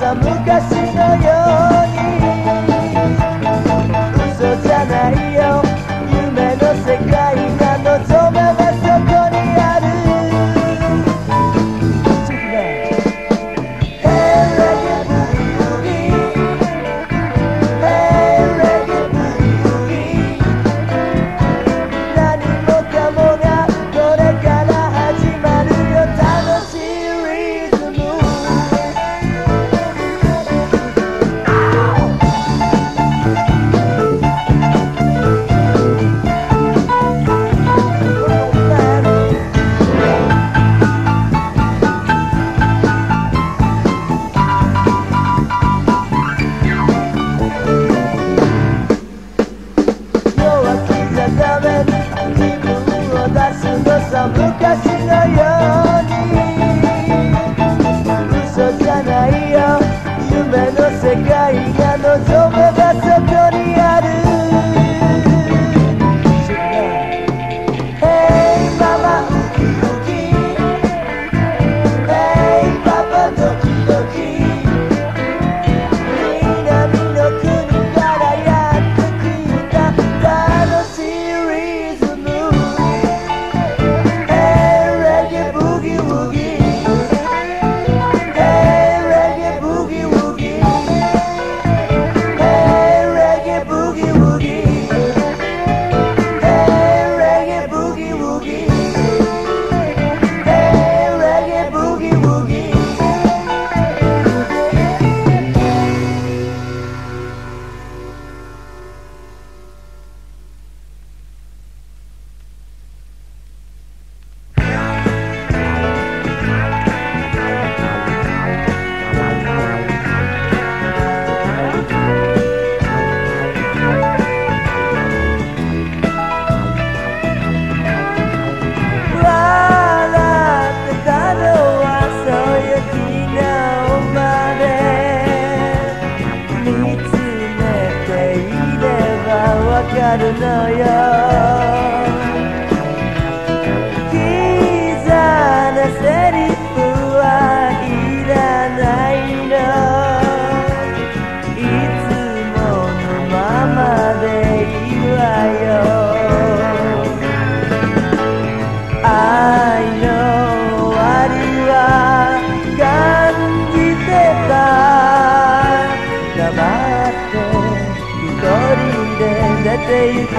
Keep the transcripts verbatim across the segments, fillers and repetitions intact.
さ昔のように嘘じゃないよ夢の世界が望めばそこにある昔のように嘘じゃないよ夢の世界が望めばそこにある Hey mama ウキウキ Hey papa ドキドキ南の国からやってきた楽しいリズムわかるのよキザなセリフはいらないのいつものままでいいわよ愛の終わりは感じてた黙って一人で出てゆく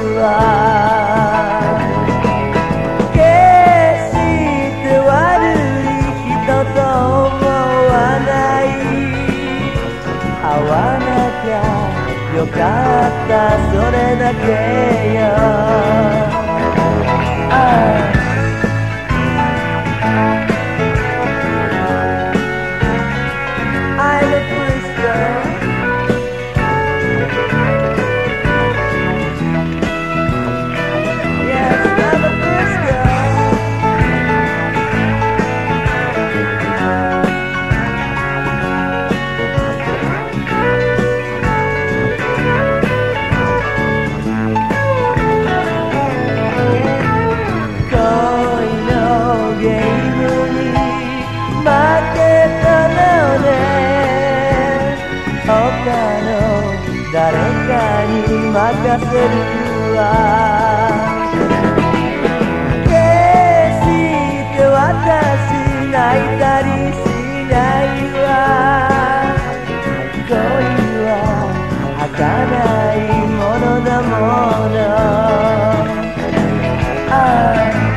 わ決して悪い人と思わない会わなきゃよかったそれだけよ、ああ誰かに任せるわ決して私泣いたりしないわ恋は儚いものだものああ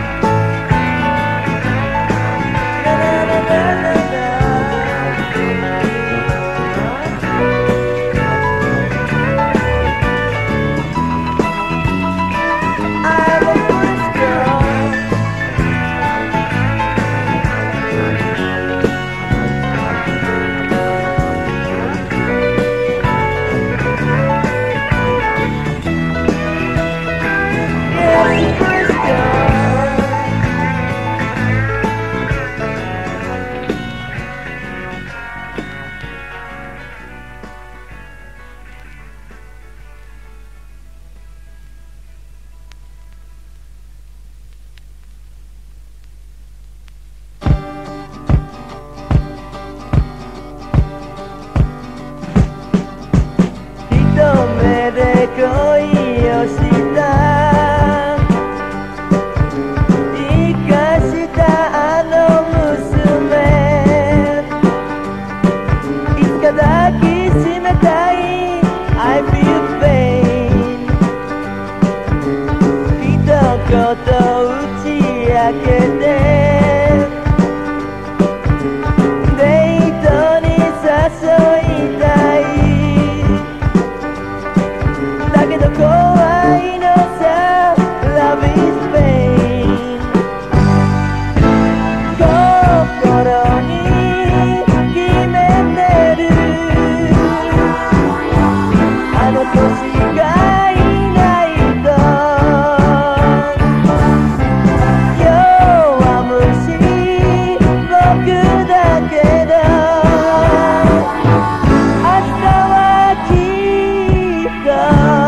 抱きしめたい I feel pain 一言打ち明けてデートに誘いたいだけど怖いのさ Love is pain 心に決めてるあの子しかいないと弱虫僕だけど明日はきっと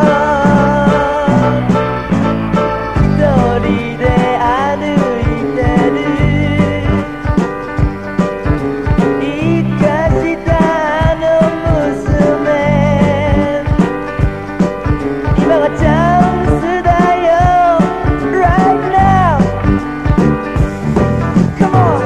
一人で歩いてる生かしたあの娘今がチャンスだよ Right now Come on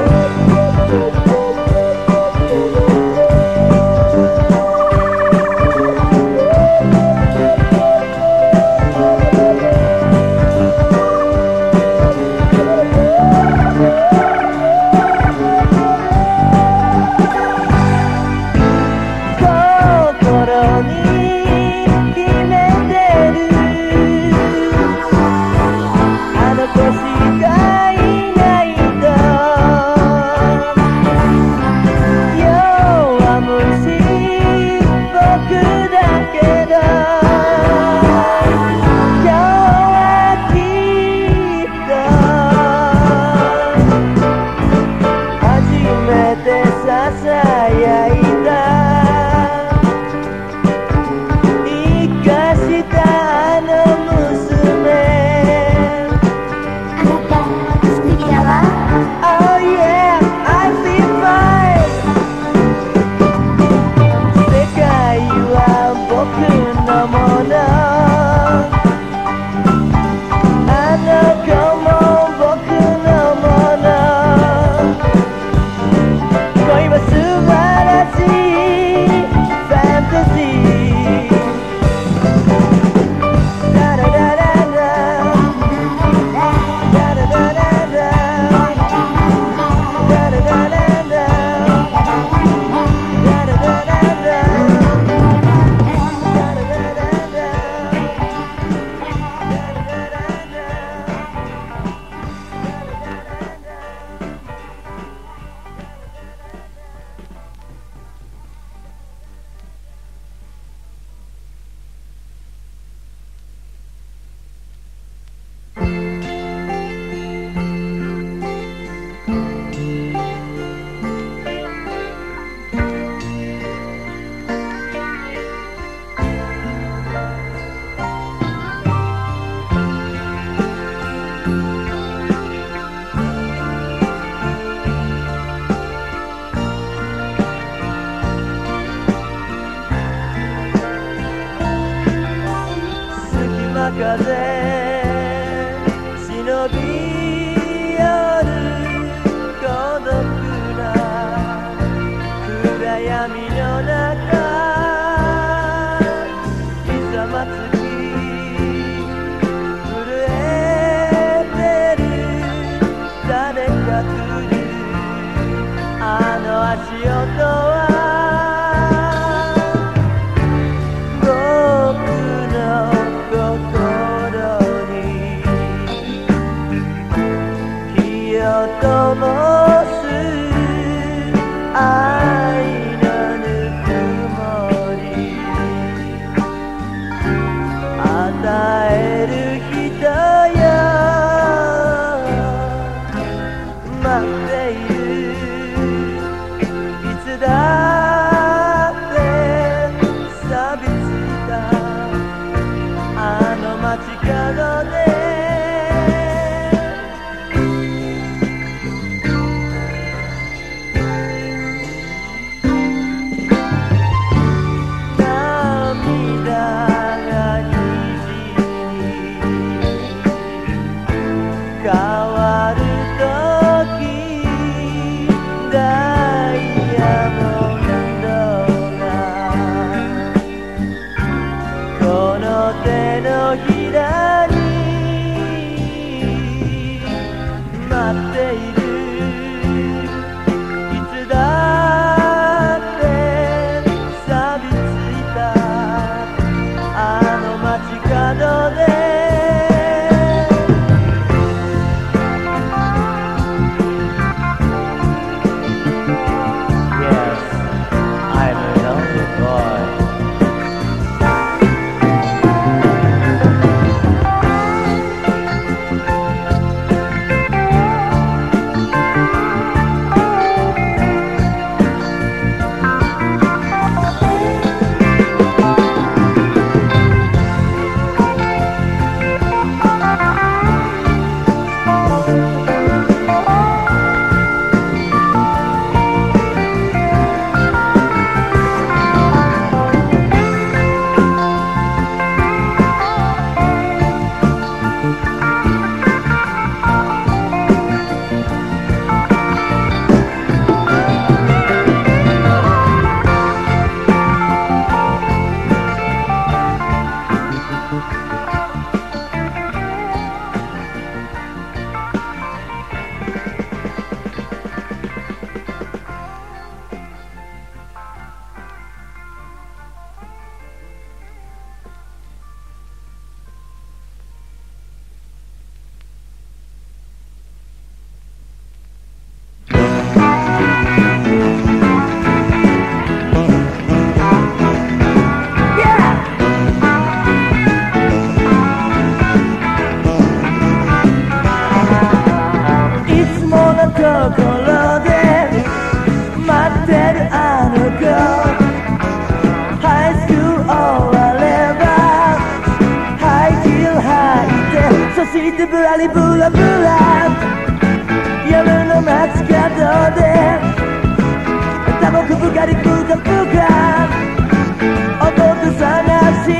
心に決めてるあの子しかいないと弱虫僕だけど今日はきっと初めてささやいた生かしたあの娘あなた素敵だわ Oh yeah, I feel fine 世界は僕のものあの子も僕のもの恋は素晴らしいファンタジーダラダラダダラダラダダラダラダダラダラ風忍び寄る孤独な暗闇の中ひざまつき震えてる誰か来るあの足音は僕の心てぶらりぶらぶら夜の街角でタバコぶかりぷかぷか男探し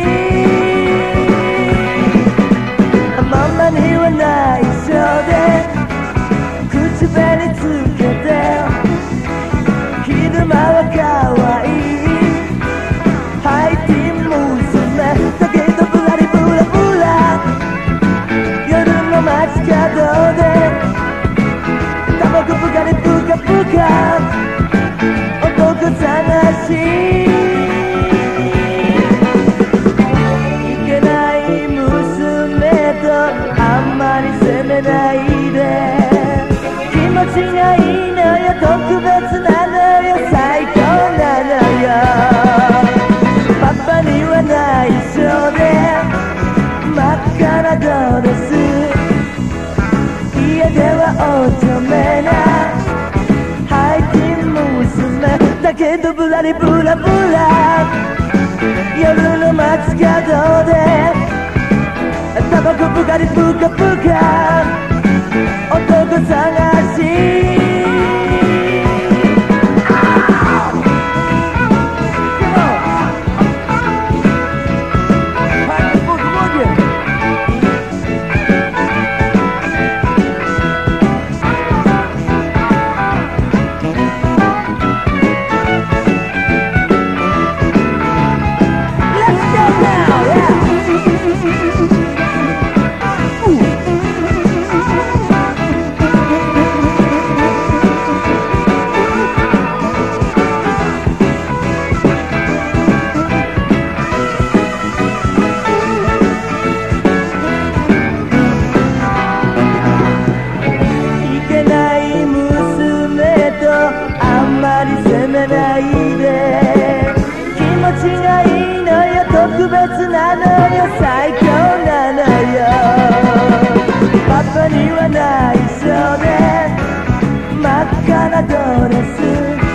ママには内緒で口紅つけて昼間は可愛いハイティー娘だけどぶらりぶらぶら夜の街角でタバコぶかりぷかぷか男探しいけない娘とあんまり責めないで気持ちがいいのよ特別なのよ最高なのよパパには内緒で真っ赤なドレス家ではお茶目なハイティー娘だけどぶらりぶらぶら夜の街角でタバコぶかりぷかぷか男探し特別なのよ最強なのよパパには内緒で真っ赤なドレス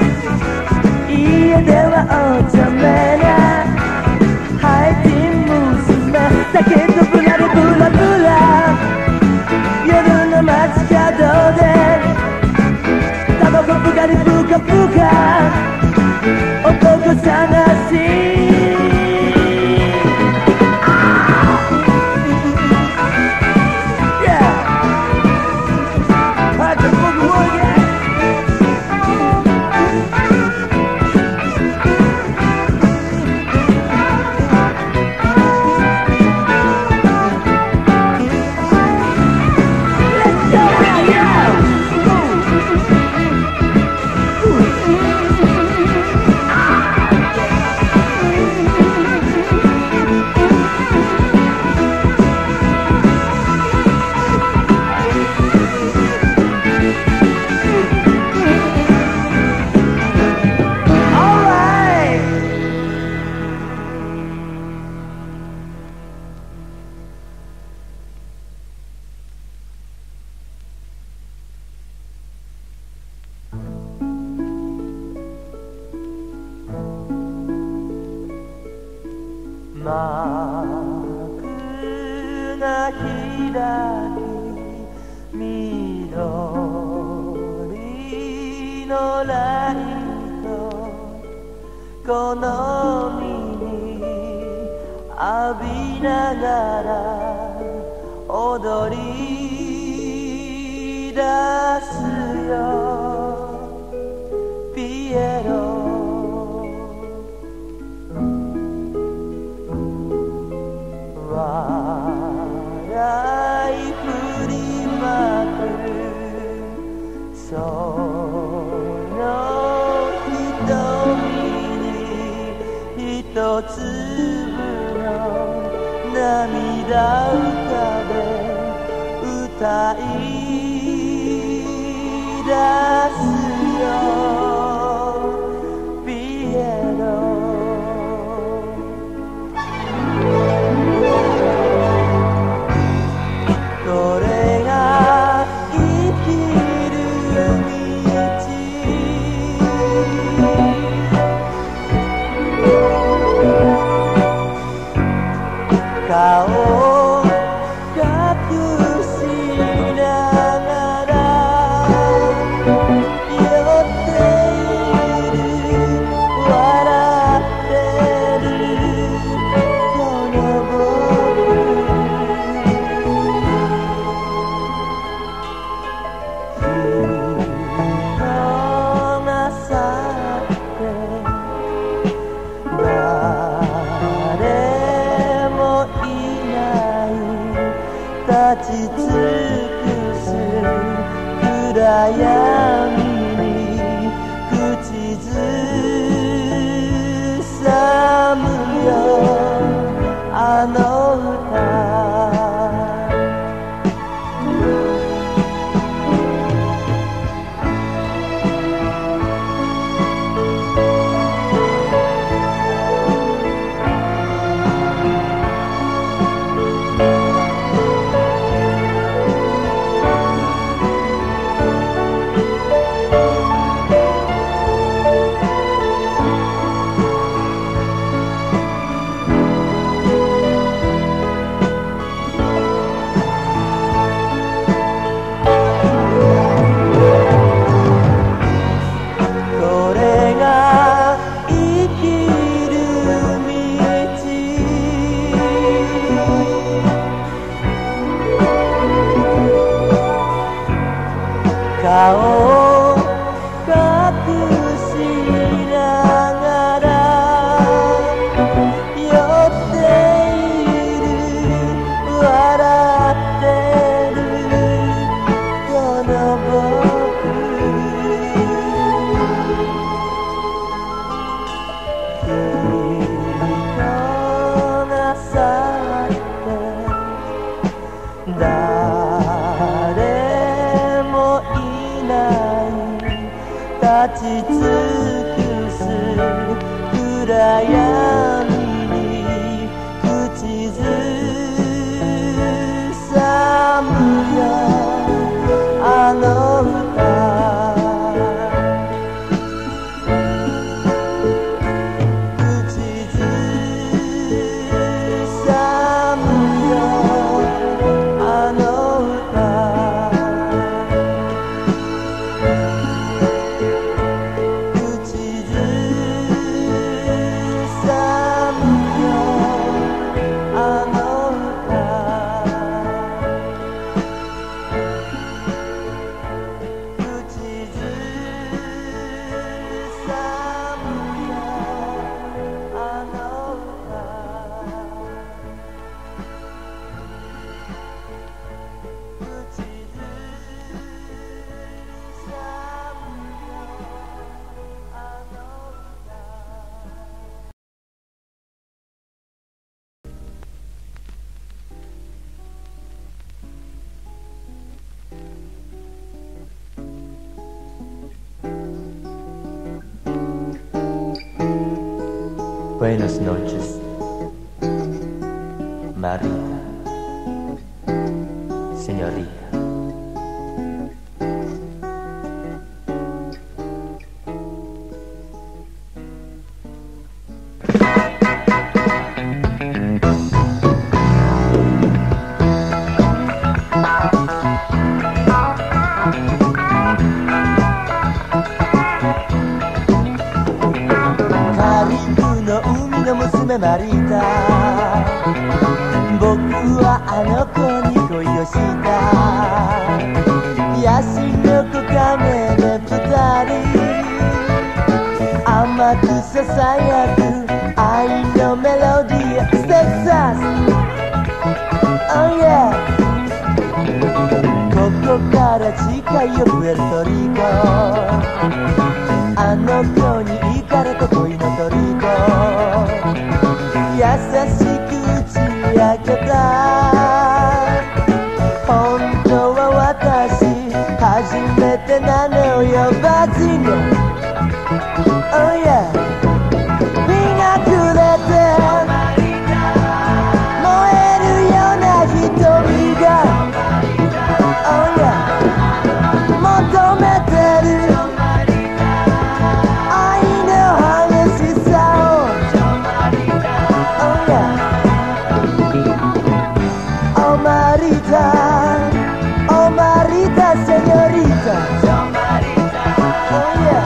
家ではお茶目なハイティー娘だけどぶらりぶらぶら夜の街角でタバコぶかりぷかぷか男探し幕が開き緑のライト好みに浴びながら踊り出すよピエロ笑い振りまくその瞳に一粒の涙歌で歌い出すよピエロ顔を隠すなさって誰もいない立ち尽くす暗闇に口ずさむよあの歌Buenas noches, Marita, señorita.娘マリータ僕はあの子に恋をしたヤシの木陰で二人甘くささやく愛のメロディーステキサス Oh yeah ここから近いよプエルトリコあの子に行かれた恋のトリコ優しく打ち明けた本当は私初めてなのよバジニャ Oh yeah 日が暮れて燃えるような瞳が Oh yeah 求めてる愛の激しさをOh Marita, oh Marita, señorita. Oh yeah.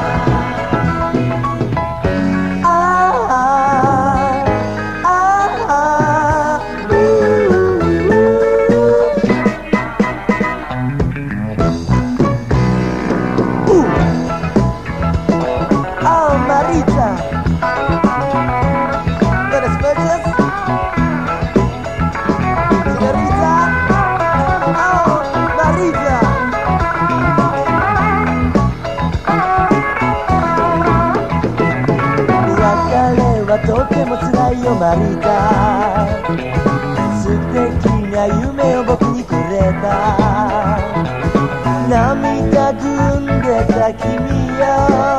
Ah ah ah ah. Ooh, ooh. Oh Marita. Buenas noches. Marita とても辛いよマリータ素敵な夢を僕にくれた涙ぐんでた君よ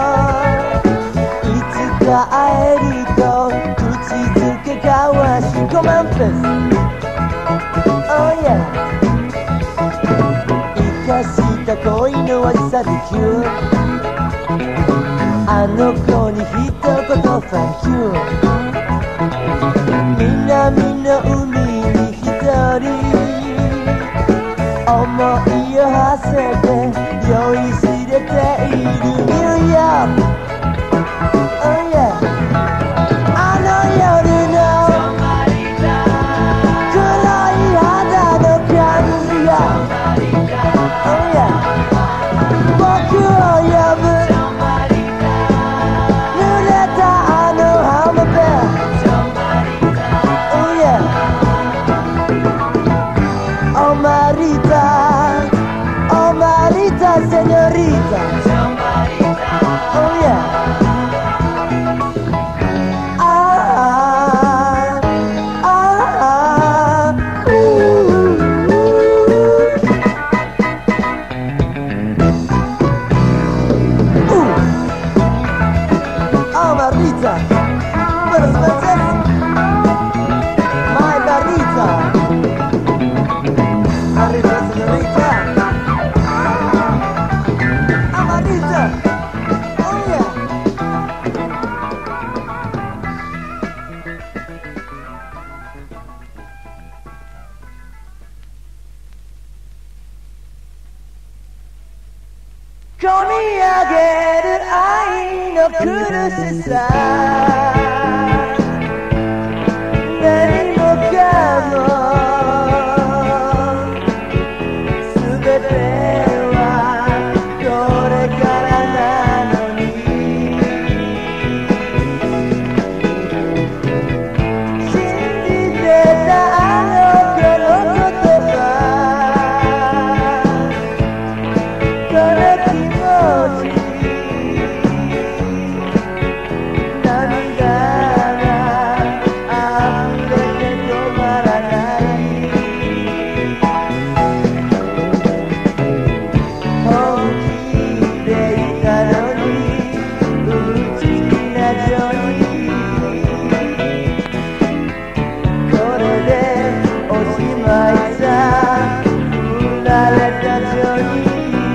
いつか会えると口づけ交わし Come on please Oh yeah 生かした恋の味さでキューあの子に一言 Thank you 南の海に一人思いを馳せて酔いしれているニューヨーク Oh yeah あの夜の黒い肌の感じが Oh yeah 僕を呼ぶOh Marita, oh Marita, señorita. Oh yeah. los franceses. My Marita, Marita señorita, Amarita, oh yeah.込み上げる愛の苦しさ、何もかもすべてはこれからなのに、信じてたあの子の言葉、この気持ち涙が溢れて止まらない。本気でいたのに内気なジョニー、これでおしまいさ、振られたジョニー。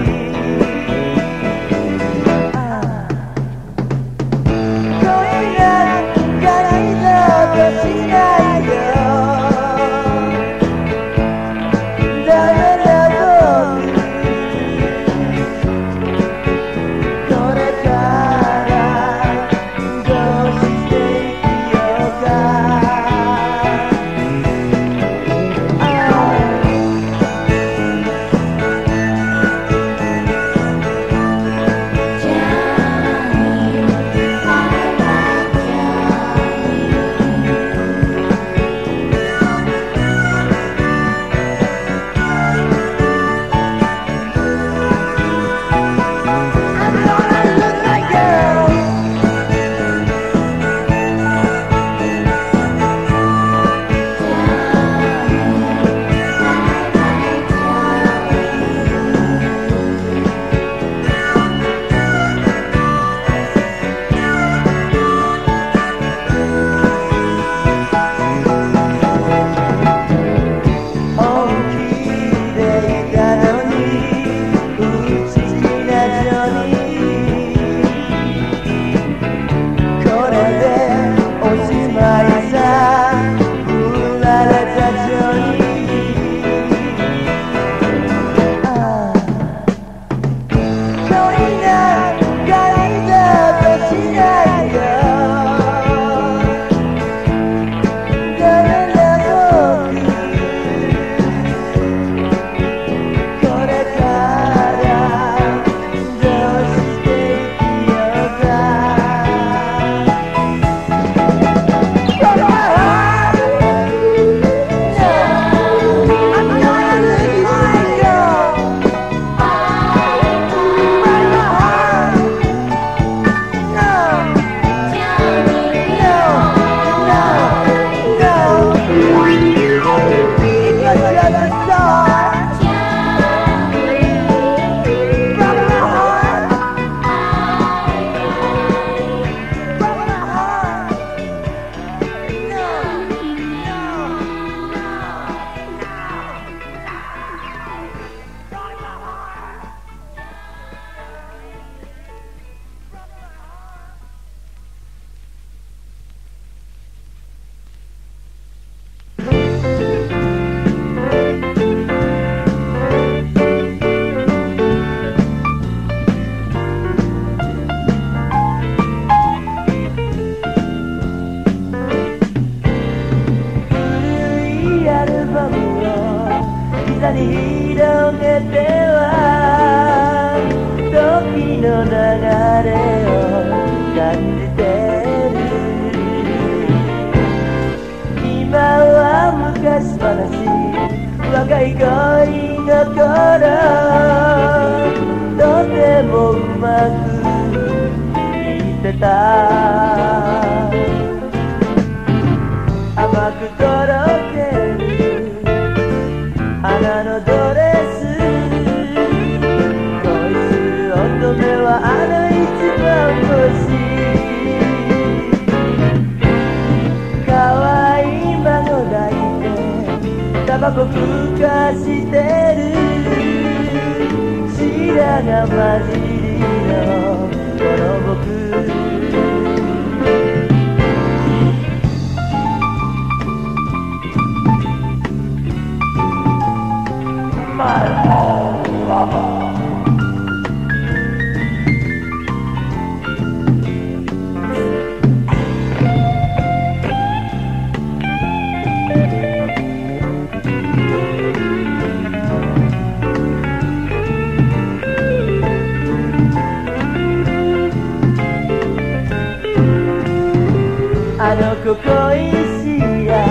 若い恋の頃、とてもうまくいってた。甘くとろける花のドレス、恋する乙女はあの一番星。 バコふかしてる白髪混じりのこの僕あの子恋しや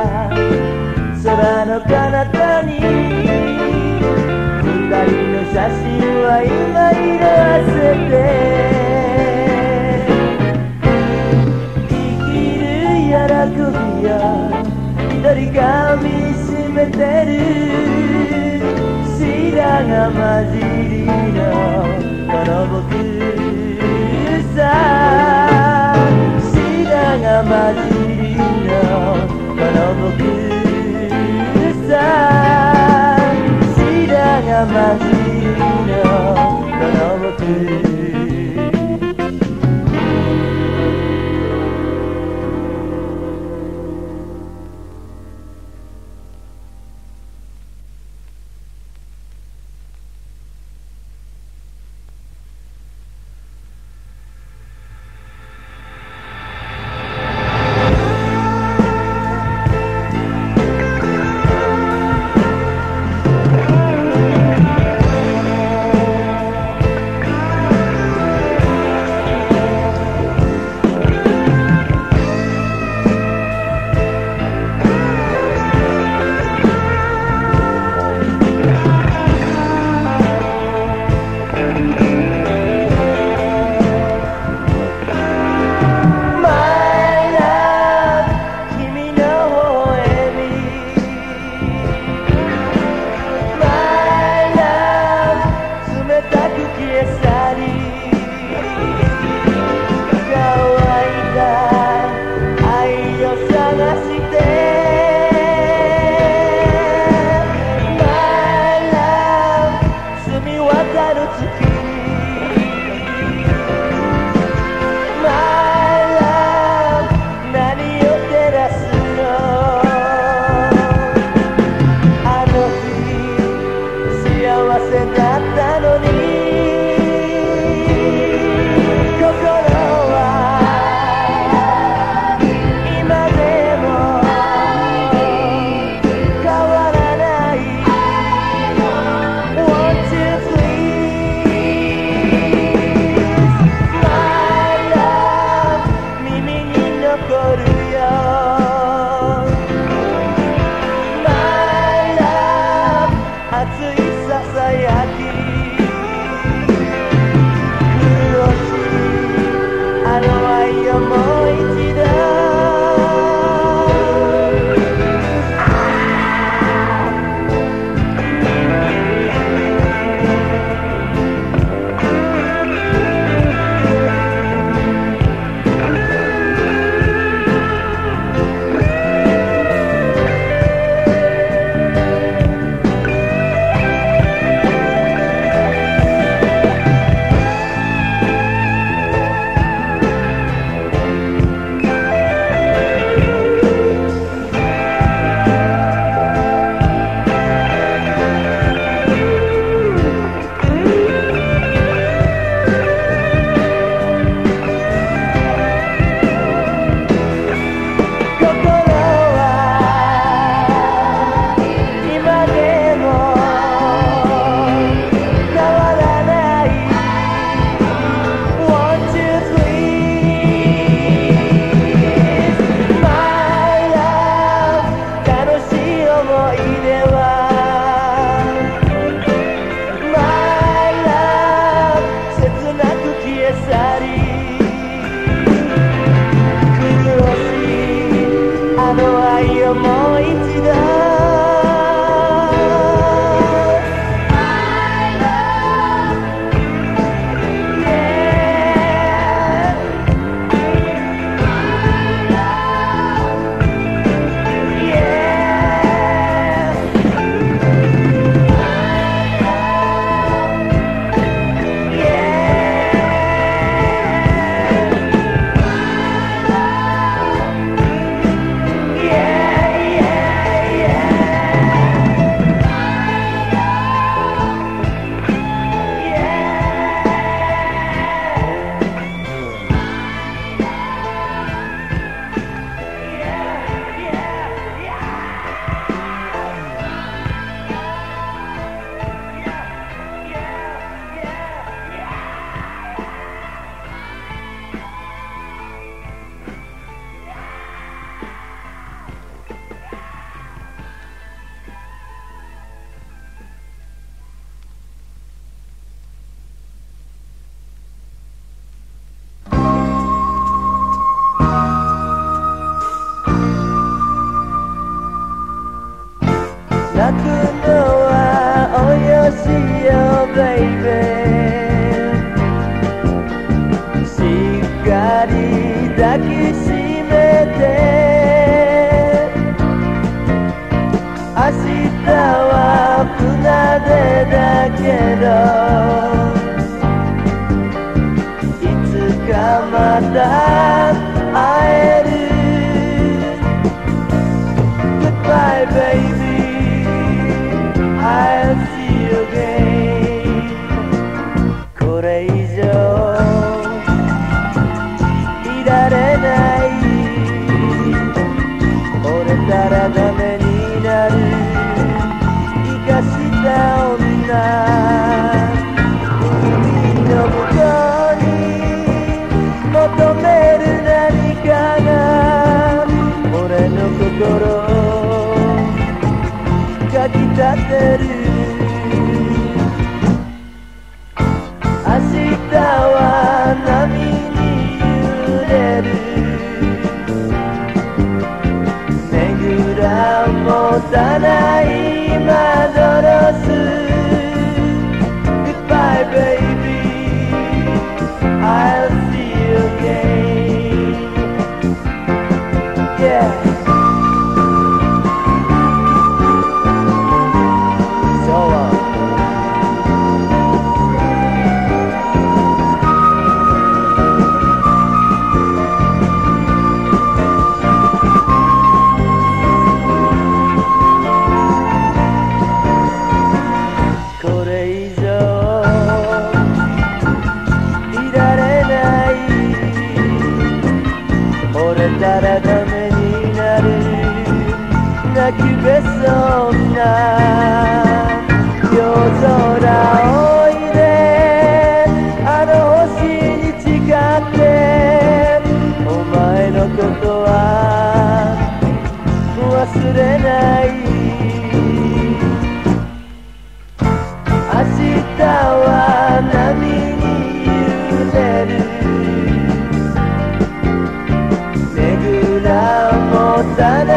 空の彼方に二人の写真は今色あせて生きる喜びを一人が見つめてる白髪混じりのこの僕さ白髪混じりのこの僕さ白髪混じりのこの僕心かきたてる明日は波に揺れるねぐら持たないまどろす Goodbye baby I'll see you again Yeahたらダメになる泣きべそな夜空おいであの星に誓ってお前のことは忘れない明日は波に揺れる持たない